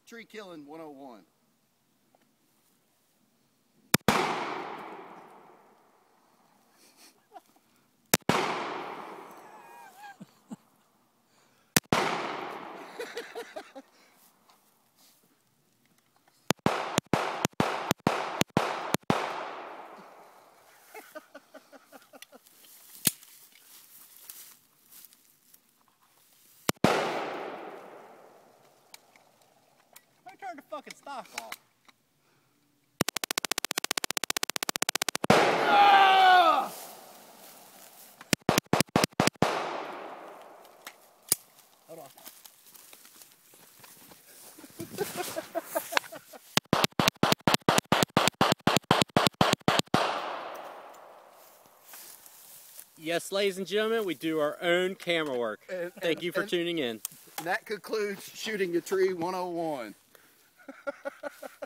Tree Killing 101. Turn the fucking stock off. Ah! Hold on. Yes, ladies and gentlemen, we do our own camera work. Thank you for tuning in. That concludes Shooting a Tree 101.